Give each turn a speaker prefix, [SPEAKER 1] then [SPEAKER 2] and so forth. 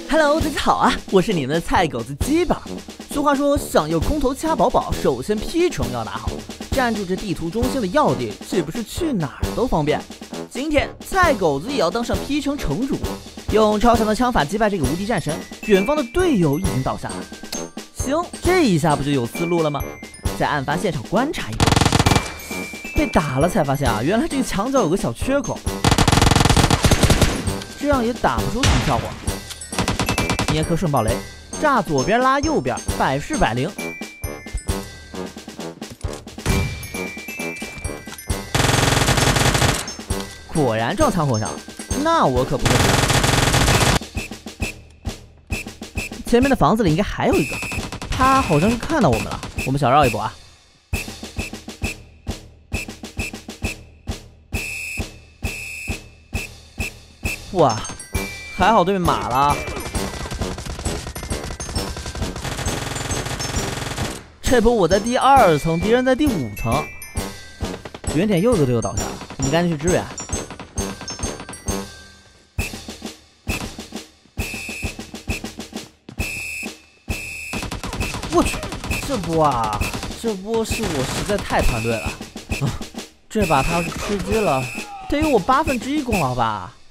[SPEAKER 1] Hello， 大家好啊，我是你们的菜狗子鸡巴。俗话说，想要空投掐宝宝，首先 P 城要打好。站住这地图中心的要地，岂不是去哪儿都方便？今天菜狗子也要当上 P 城城主，用超强的枪法击败这个无敌战神。远方的队友已经倒下了，行，这一下不就有思路了吗？在案发现场观察一波，被打了才发现啊，原来这个墙角有个小缺口，这样也打不出什么效果。捏颗圣爆雷，炸左边拉右边，百试百灵。果然撞枪火上，那我可不客气了。前面的房子里应该还有一个，他好像是看到我们了，我们小绕一波啊。哇，还好对面码了。这波我在第2层，敌人在第5层。远点又一个队友倒下了，我们赶紧去支援。我去，这波是我实在太团队了啊！这把他要是吃鸡了，得有我1/8功劳吧？